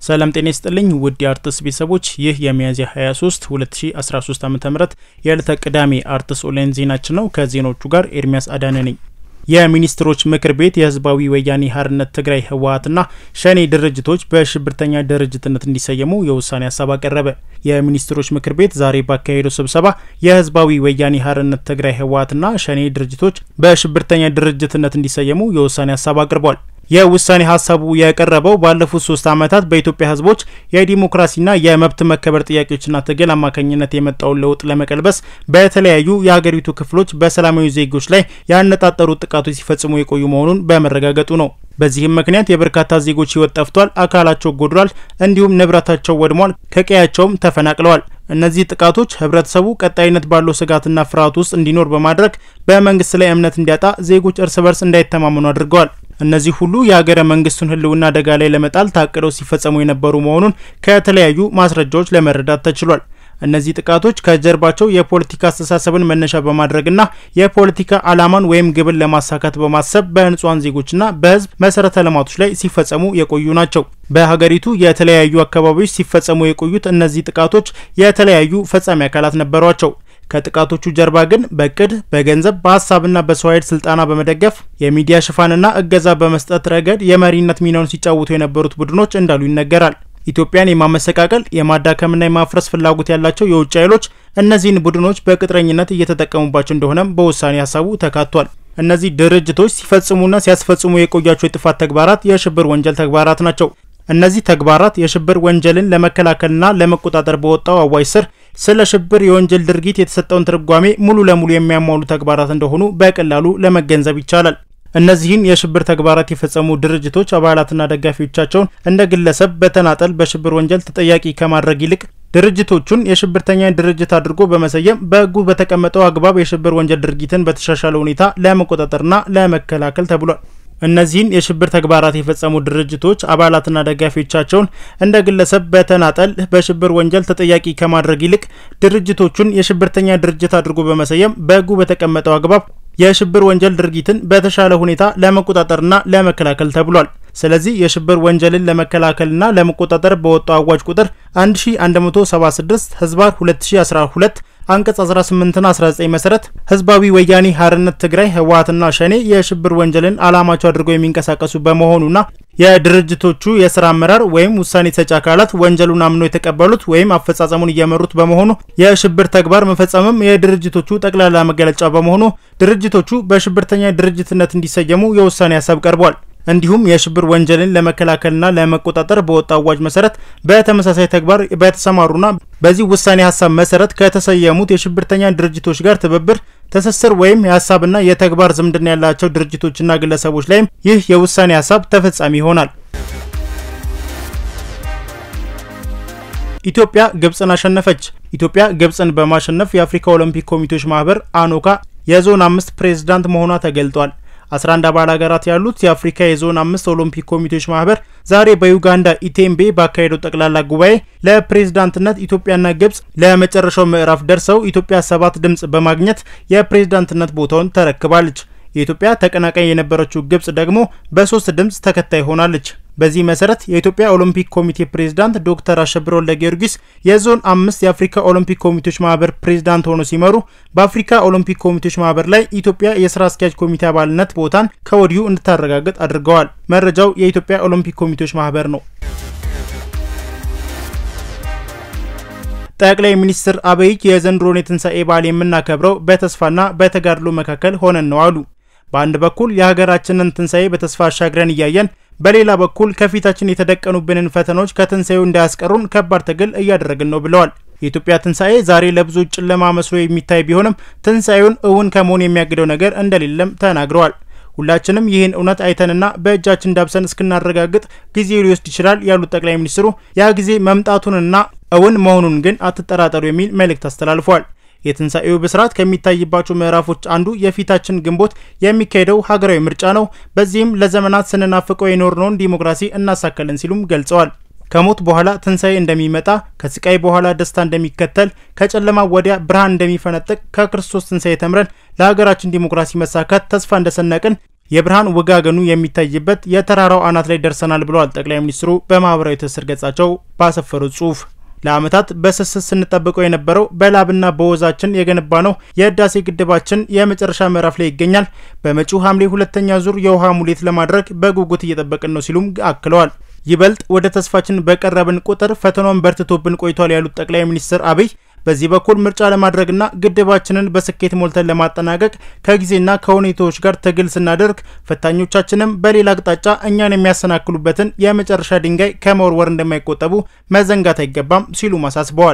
ሰላም ጤና ይስጥልኝ ውድ አርትስ ቤተሰቦች ይህ የሚያዝያ 23 2013 ዓ.ም የዕለተ ቅዳሜ አርትስ ኦንላይን ዜናችን ነው። ከዜናዎቹ ጋር ኤርሚያስ አዳነ ነኝ። የሚኒስትሮች ምክር ቤት የህዝባዊ ወያኔ ሓርነት ትግራይ ህወሃትና ሸኔ ድርጅቶች በሽብርተኛ ድርጅትነት እንዲሰየሙ የውሳኔ ሐሳብ አቀረበ። የሚኒስትሮች ምክር ቤት ዛሬ ባካሄደው ስብሰባ የህዝባዊ ወያኔ ሓርነት ትግራይ ህወሃትና ሸኔ ድርጅቶች በሽብርተኛ ድርጅትነት እንዲሰየሙ የውሳኔ ሐሳብ አቅርቧል። የውሳኔ ሐሳቡ ያቀረበው ባለፉት 3 ዓመታት በኢትዮጵያ ህዝቦች የዲሞክራሲና የመብት መከበር ጥያቄዎችና ትግል አማካኝነት የመጣው ለውጥ ለመቀልበስ በተለያዩ የሀገሪቱ ክፍሎች በሰላማዊ ዜጎች ላይ ያነጣጠሩ ጥቃቶች ሲፈጽሙ የቆዩ መሆኑን በመረጋገጡ ነው። በዚህም ምክንያት የበርካታ ዜጎች ህይወት ጠፍቷል፣ አካላቸው ጎድሏል፣ እንዲሁም ንብረታቸው ወድሟል፣ ከቀያቸውም ተፈናቅለዋል። እነዚህ ጥቃቶች ህብረተሰቡ ቀጣይነት ባለው ስጋትና ፍርሃት ውስጥ እንዲኖር በማድረግ በመንግስት ላይ እምነት እንዲያጣ ዜጎች እርስ በርስ እንዳይተማመኑ አድርገዋል። እነዚህ ሁሉ የሀገረ መንግስቱን ህልውና አደጋ ላይ ለመጣል ታቅደው ሲፈጸሙ የነበሩ መሆኑን ከተለያዩ ማስረጃዎች ለመረዳት ተችሏል። እነዚህ ጥቃቶች ከጀርባቸው የፖለቲካ አስተሳሰብን መነሻ በማድረግና የፖለቲካ አላማን ወይም ግብን ለማሳካት በማሰብ በንጹሃን ዜጎችና በህዝብ መሰረተ ልማቶች ላይ ሲፈጸሙ የቆዩ ናቸው። በሀገሪቱ የተለያዩ አካባቢዎች ሲፈጸሙ የቆዩት እነዚህ ጥቃቶች የተለያዩ ፈጻሚ አካላት ነበሯቸው። ከጥቃቶቹ ጀርባ ግን በቅድ በገንዘብ በሐሳብና በሰው ኃይል ስልጣና በመደገፍ የሚዲያ ሽፋንና እገዛ በመስጠት ረገድ የመሪነት ሚናውን ሲጫወቱ የነበሩት ቡድኖች እንዳሉ ይነገራል። ኢትዮጵያን የማመሰቃቀል የማዳከምና የማፍረስ ፍላጎት ያላቸው የውጭ ኃይሎች እነዚህን ቡድኖች በቅጥረኝነት እየተጠቀሙባቸው እንደሆነም በውሳኔ ሐሳቡ ተካቷል። እነዚህ ድርጅቶች ሲፈጽሙና ሲያስፈጽሙ የቆያቸው የጥፋት ተግባራት የሽብር ወንጀል ተግባራት ናቸው። እነዚህ ተግባራት የሽብር ወንጀልን ለመከላከልና ለመቆጣጠር በወጣው አዋጅ ስር ስለ ሽብር የወንጀል ድርጊት የተሰጠውን ትርጓሜ ሙሉ ለሙሉ የሚያሟሉ ተግባራት እንደሆኑ በቀላሉ ለመገንዘብ ይቻላል። እነዚህን የሽብር ተግባራት የፈጸሙ ድርጅቶች አባላትና ደጋፊዎቻቸውን እንደ ግለሰብ በተናጠል በሽብር ወንጀል ተጠያቂ ከማድረግ ይልቅ ድርጅቶቹን የሽብርተኛ ድርጅት አድርጎ በመሰየም በሕጉ በተቀመጠው አግባብ የሽብር ወንጀል ድርጊትን በተሻሻለ ሁኔታ ለመቆጣጠርና ለመከላከል ተብሏል። እነዚህን የሽብር ተግባራት የፈጸሙ ድርጅቶች አባላትና ደጋፊዎቻቸውን እንደ ግለሰብ በተናጠል በሽብር ወንጀል ተጠያቂ ከማድረግ ይልቅ ድርጅቶቹን የሽብርተኛ ድርጅት አድርጎ በመሰየም በሕጉ በተቀመጠው አግባብ የሽብር ወንጀል ድርጊትን በተሻለ ሁኔታ ለመቆጣጠርና ለመከላከል ተብሏል። ስለዚህ የሽብር ወንጀልን ለመከላከልና ለመቆጣጠር በወጣው አዋጅ ቁጥር 1176 ህዝባር 2012 አንቀጽ 18ና 19 መሰረት ህዝባዊ ወያኔ ሓርነት ትግራይ ህወሃትና ሸኔ የሽብር ወንጀልን አላማቸው አድርገው የሚንቀሳቀሱ በመሆኑና የድርጅቶቹ የሥራ አመራር ወይም ውሳኔ ሰጪ አካላት ወንጀሉን አምነው የተቀበሉት ወይም አፈጻጸሙን እየመሩት በመሆኑ የሽብር ተግባር መፈጸምም የድርጅቶቹ ጠቅላላ መገለጫ በመሆኑ ድርጅቶቹ በሽብርተኛ ድርጅትነት እንዲሰየሙ የውሳኔ ሐሳብ ቀርቧል። እንዲሁም የሽብር ወንጀልን ለመከላከልና ለመቆጣጠር በወጣው አዋጅ መሰረት በተመሳሳይ ተግባር በተሰማሩና በዚህ ውሳኔ ሐሳብ መሰረት ከተሰየሙት የሽብርተኛ ድርጅቶች ጋር ትብብር ተሰስር ወይም የሐሳብና የተግባር ዝምድና ያላቸው ድርጅቶችና ግለሰቦች ላይም ይህ የውሳኔ ሐሳብ ተፈጻሚ ይሆናል። ኢትዮጵያ ግብጽን አሸነፈች። ኢትዮጵያ ግብጽን በማሸነፍ የአፍሪካ ኦሎምፒክ ኮሚቴዎች ማህበር አኖካ የዞን 5 ፕሬዝዳንት መሆኗ ተገልጧል። 11 አባል ሀገራት ያሉት የአፍሪካ የዞን 5 ኦሎምፒክ ኮሚቴዎች ማህበር ዛሬ በዩጋንዳ ኢቴምቤ ባካሄደው ጠቅላላ ጉባኤ ለፕሬዝዳንትነት ኢትዮጵያና ግብጽ ለመጨረሻው ምዕራፍ ደርሰው ኢትዮጵያ 7 ድምጽ በማግኘት የፕሬዝዳንትነት ቦታውን ተረክባለች። የኢትዮጵያ ተቀናቃኝ የነበረችው ግብጽ ደግሞ በ3 ድምጽ ተከታይ ሆናለች። በዚህ መሰረት የኢትዮጵያ ኦሎምፒክ ኮሚቴ ፕሬዝዳንት ዶክተር አሸብር ወልደጊዮርጊስ የዞን 5 የአፍሪካ ኦሎምፒክ ኮሚቴዎች ማህበር ፕሬዝዳንት ሆነው ሲመሩ በአፍሪካ ኦሎምፒክ ኮሚቴዎች ማህበር ላይ ኢትዮጵያ የሥራ አስኪያጅ ኮሚቴ አባልነት ቦታን ከወዲሁ እንድታረጋግጥ አድርገዋል። መረጃው የኢትዮጵያ ኦሎምፒክ ኮሚቴዎች ማህበር ነው። ጠቅላይ ሚኒስትር አብይ የዘንድሮን የትንሳኤ በዓል የምናከብረው በተስፋና በተጋድሎ መካከል ሆነን ነው አሉ። በአንድ በኩል የሀገራችንን ትንሳኤ በተስፋ አሻግረን እያየን በሌላ በኩል ከፊታችን የተደቀኑብንን ፈተናዎች ከትንሳኤው እንዳያስቀሩን ከባድ ትግል እያደረግን ነው ብለዋል። የኢትዮጵያ ትንሳኤ ዛሬ ለብዙዎች ጨለማ መስሎ የሚታይ ቢሆንም ትንሳኤውን እውን ከመሆን የሚያግደው ነገር እንደሌለም ተናግረዋል። ሁላችንም ይህን እውነት አይተንና በእጃችን ዳብሰን እስክናረጋግጥ ጊዜ ሊወስድ ይችላል ያሉት ጠቅላይ ሚኒስትሩ ያ ጊዜ መምጣቱንና እውን መሆኑን ግን አትጠራጠሩ የሚል መልእክት አስተላልፈዋል። የትንሳኤው ብስራት ከሚታይባቸው ምዕራፎች አንዱ የፊታችን ግንቦት የሚካሄደው ሀገራዊ ምርጫ ነው። በዚህም ለዘመናት ስንናፍቀው የኖርነውን ዲሞክራሲ እናሳካለን ሲሉም ገልጸዋል። ከሞት በኋላ ትንሳኤ እንደሚመጣ፣ ከስቃይ በኋላ ደስታ እንደሚከተል፣ ከጨለማ ወዲያ ብርሃን እንደሚፈነጥቅ ከክርስቶስ ትንሳኤ ተምረን ለሀገራችን ዲሞክራሲ መሳካት ተስፋ እንደሰነቅን የብርሃን ወጋገኑ የሚታይበት የተራራው አናት ላይ ደርሰናል ብለዋል ጠቅላይ ሚኒስትሩ በማህበራዊ ትስስር ገጻቸው ባሰፈሩት ጽሁፍ። ለአመታት በስስት ስንጠብቀው የነበረው በላብና በወዛችን የገነባነው የህዳሴ ግድባችን የመጨረሻ ምዕራፍ ላይ ይገኛል። በመጪው ሐምሌ ሁለተኛ ዙር የውሃ ሙሌት ለማድረግ በጉጉት እየጠበቅን ነው ሲሉም አክለዋል። ይበልጥ ወደ ተስፋችን በቀረብን ቁጥር ፈተናውን በርትቶብን ቆይቷል ያሉት ጠቅላይ ሚኒስትር አብይ በዚህ በኩል ምርጫ ለማድረግና ግድባችንን በስኬት ሞልተን ለማጠናቀቅ ከጊዜና ከሁኔታዎች ጋር ትግል ስናደርግ ፈታኞቻችንም በሌላ አቅጣጫ እኛን የሚያሰናክሉበትን የመጨረሻ ድንጋይ ከመወርወር እንደማይቆጠቡ መዘንጋት አይገባም ሲሉ ማሳስበዋል።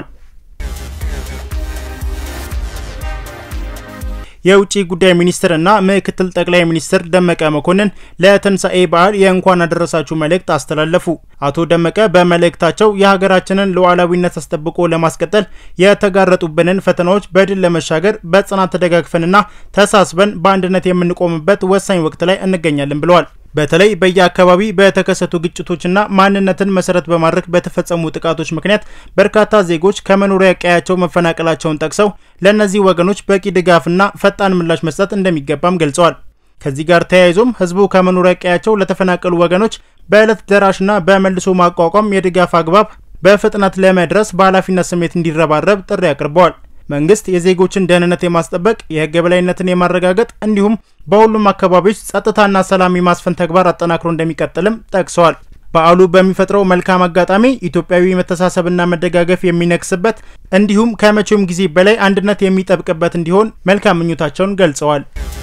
የውጪ ጉዳይ ሚኒስትርና ምክትል ጠቅላይ ሚኒስትር ደመቀ መኮንን ለትንሳኤ በዓል የእንኳን አደረሳችሁ መልእክት አስተላለፉ። አቶ ደመቀ በመልእክታቸው የሀገራችንን ሉዓላዊነት አስጠብቆ ለማስቀጠል የተጋረጡብንን ፈተናዎች በድል ለመሻገር በጽናት ተደጋግፈንና ተሳስበን በአንድነት የምንቆምበት ወሳኝ ወቅት ላይ እንገኛለን ብለዋል። በተለይ በየአካባቢ በተከሰቱ ግጭቶችና ማንነትን መሰረት በማድረግ በተፈጸሙ ጥቃቶች ምክንያት በርካታ ዜጎች ከመኖሪያ ቀያቸው መፈናቀላቸውን ጠቅሰው ለነዚህ ወገኖች በቂ ድጋፍና ፈጣን ምላሽ መስጠት እንደሚገባም ገልጸዋል። ከዚህ ጋር ተያይዞም ህዝቡ ከመኖሪያ ቀያቸው ለተፈናቀሉ ወገኖች በእለት ደራሽና በመልሶ ማቋቋም የድጋፍ አግባብ በፍጥነት ለመድረስ በኃላፊነት ስሜት እንዲረባረብ ጥሪ አቅርበዋል። መንግስት የዜጎችን ደህንነት የማስጠበቅ የህግ የበላይነትን የማረጋገጥ እንዲሁም በሁሉም አካባቢዎች ጸጥታና ሰላም የማስፈን ተግባር አጠናክሮ እንደሚቀጥልም ጠቅሰዋል። በዓሉ በሚፈጥረው መልካም አጋጣሚ ኢትዮጵያዊ መተሳሰብና መደጋገፍ የሚነክስበት እንዲሁም ከመቼውም ጊዜ በላይ አንድነት የሚጠብቅበት እንዲሆን መልካም ምኞታቸውን ገልጸዋል።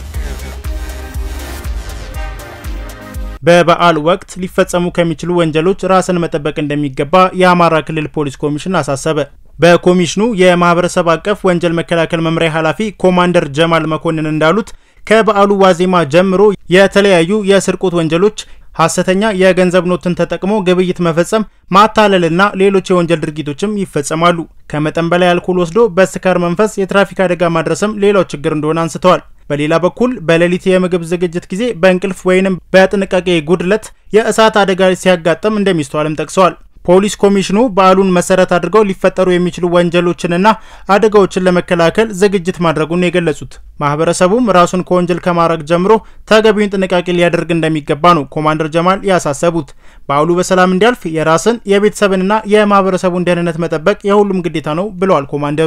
በበዓል ወቅት ሊፈጸሙ ከሚችሉ ወንጀሎች ራስን መጠበቅ እንደሚገባ የአማራ ክልል ፖሊስ ኮሚሽን አሳሰበ። በኮሚሽኑ የማህበረሰብ አቀፍ ወንጀል መከላከል መምሪያ ኃላፊ ኮማንደር ጀማል መኮንን እንዳሉት ከበዓሉ ዋዜማ ጀምሮ የተለያዩ የስርቆት ወንጀሎች፣ ሐሰተኛ የገንዘብ ኖትን ተጠቅሞ ግብይት መፈጸም፣ ማታለልና ሌሎች የወንጀል ድርጊቶችም ይፈጸማሉ። ከመጠን በላይ አልኮል ወስዶ በስካር መንፈስ የትራፊክ አደጋ ማድረስም ሌላው ችግር እንደሆነ አንስተዋል። በሌላ በኩል በሌሊት የምግብ ዝግጅት ጊዜ በእንቅልፍ ወይንም በጥንቃቄ ጉድለት የእሳት አደጋ ሲያጋጥም እንደሚስተዋልም ጠቅሰዋል። ፖሊስ ኮሚሽኑ በዓሉን መሰረት አድርገው ሊፈጠሩ የሚችሉ ወንጀሎችንና አደጋዎችን ለመከላከል ዝግጅት ማድረጉን የገለጹት ማህበረሰቡም ራሱን ከወንጀል ከማራቅ ጀምሮ ተገቢውን ጥንቃቄ ሊያደርግ እንደሚገባ ነው ኮማንደር ጀማል ያሳሰቡት። በዓሉ በሰላም እንዲያልፍ የራስን የቤተሰብንና የማህበረሰቡን ደህንነት መጠበቅ የሁሉም ግዴታ ነው ብለዋል ኮማንደሩ።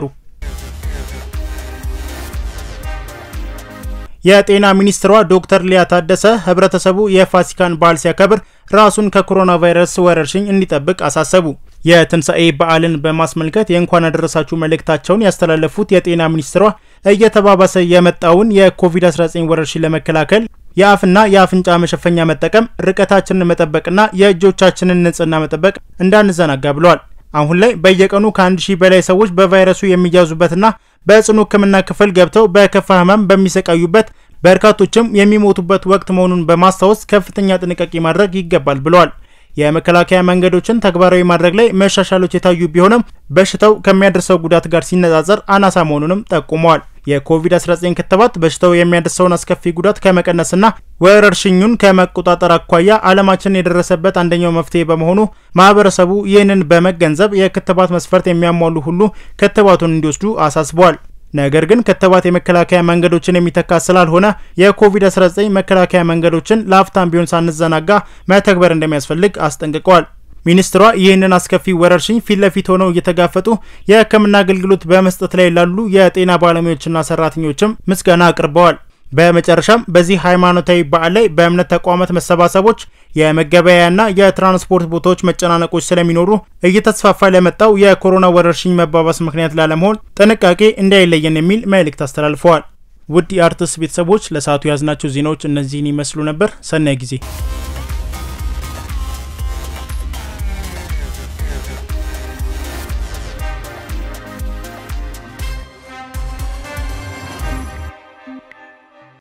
የጤና ሚኒስትሯ ዶክተር ሊያ ታደሰ ህብረተሰቡ የፋሲካን በዓል ሲያከብር ራሱን ከኮሮና ቫይረስ ወረርሽኝ እንዲጠብቅ አሳሰቡ። የትንሳኤ በዓልን በማስመልከት የእንኳን አደረሳችሁ መልእክታቸውን ያስተላለፉት የጤና ሚኒስትሯ እየተባባሰ የመጣውን የኮቪድ-19 ወረርሽኝ ለመከላከል የአፍና የአፍንጫ መሸፈኛ መጠቀም፣ ርቀታችንን መጠበቅና የእጆቻችንን ንጽህና መጠበቅ እንዳንዘናጋ ብለዋል። አሁን ላይ በየቀኑ ከ1000 በላይ ሰዎች በቫይረሱ የሚያዙበትና በጽኑ ህክምና ክፍል ገብተው በከፋ ህመም በሚሰቃዩበት በርካቶችም የሚሞቱበት ወቅት መሆኑን በማስታወስ ከፍተኛ ጥንቃቄ ማድረግ ይገባል ብለዋል። የመከላከያ መንገዶችን ተግባራዊ ማድረግ ላይ መሻሻሎች የታዩ ቢሆንም በሽታው ከሚያደርሰው ጉዳት ጋር ሲነጻጸር አናሳ መሆኑንም ጠቁመዋል። የኮቪድ-19 ክትባት በሽታው የሚያደርሰውን አስከፊ ጉዳት ከመቀነስና ወረርሽኙን ከመቆጣጠር አኳያ ዓለማችን የደረሰበት አንደኛው መፍትሄ በመሆኑ ማህበረሰቡ ይህንን በመገንዘብ የክትባት መስፈርት የሚያሟሉ ሁሉ ክትባቱን እንዲወስዱ አሳስበዋል። ነገር ግን ክትባት የመከላከያ መንገዶችን የሚተካ ስላልሆነ የኮቪድ-19 መከላከያ መንገዶችን ለአፍታም ቢሆን ሳንዘናጋ መተግበር እንደሚያስፈልግ አስጠንቅቀዋል። ሚኒስትሯ ይህንን አስከፊ ወረርሽኝ ፊት ለፊት ሆነው እየተጋፈጡ የህክምና አገልግሎት በመስጠት ላይ ያሉ የጤና ባለሙያዎችና ሰራተኞችም ምስጋና አቅርበዋል። በመጨረሻም በዚህ ሃይማኖታዊ በዓል ላይ በእምነት ተቋማት መሰባሰቦች፣ የመገበያያና የትራንስፖርት ቦታዎች መጨናነቆች ስለሚኖሩ እየተስፋፋ ለመጣው የኮሮና ወረርሽኝ መባባስ ምክንያት ላለመሆን ጥንቃቄ እንዳይለየን የሚል መልእክት አስተላልፈዋል። ውድ የአርትስ ቤተሰቦች ለሰዓቱ ያዝናቸው ዜናዎች እነዚህን ይመስሉ ነበር። ሰናይ ጊዜ።